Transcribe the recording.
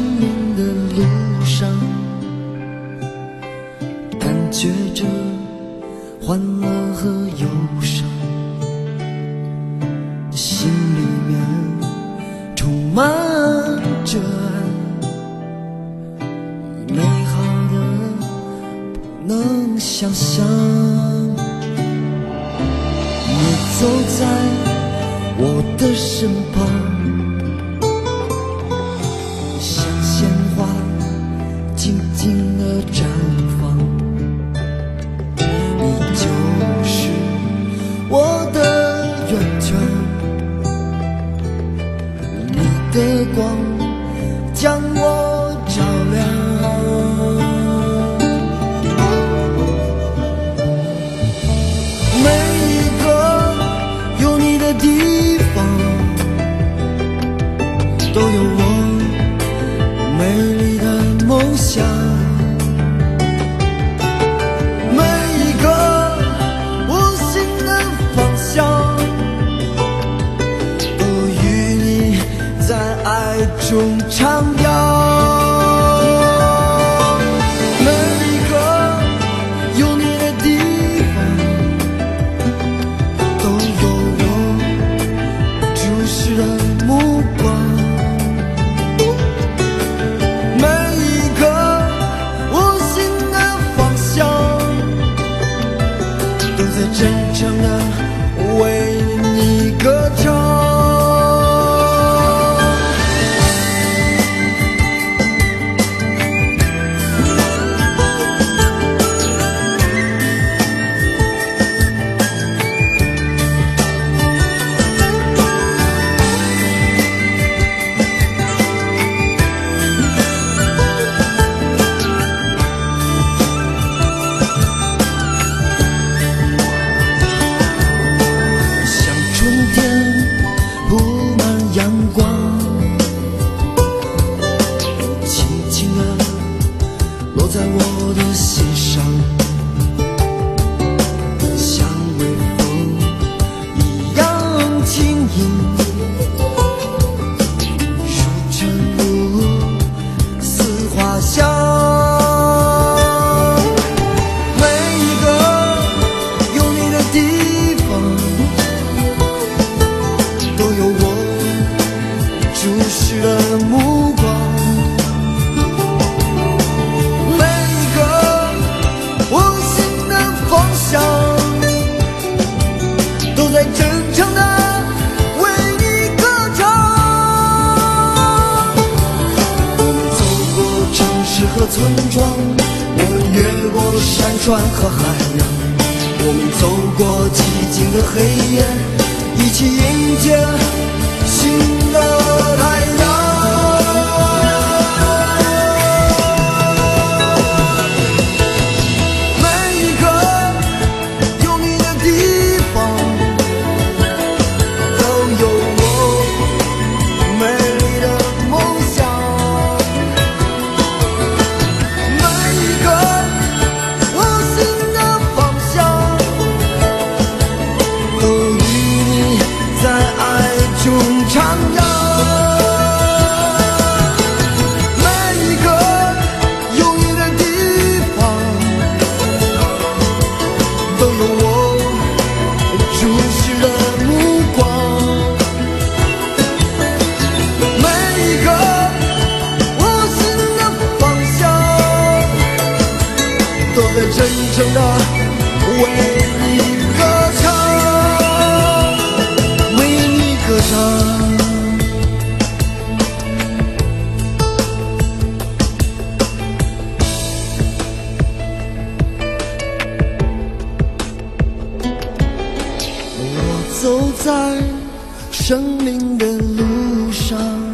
命的路上，感觉着欢乐和忧伤，心里面充满着爱，美好的不能想象。你走在我的身旁，像鲜花静静地绽放，你就是我的源泉，你的光将我照亮。每一个有你的地方，都有我美丽的梦想。每一个无形的方向，都与你在爱中徜徉。每一个有你的地方，都有我注视的目光。每一个无形的方向，都在真诚地为你歌唱。在我的心上，像微风一样轻盈，如晨露似花香。每一个有你的地方，都有我注视的目光。都在真诚地为你歌唱。我们走过城市和村庄，我们越过山川和海洋，我们走过寂静的黑夜，一起迎接新的太阳。真诚地为你歌唱，为你歌唱。我走在生命的路上。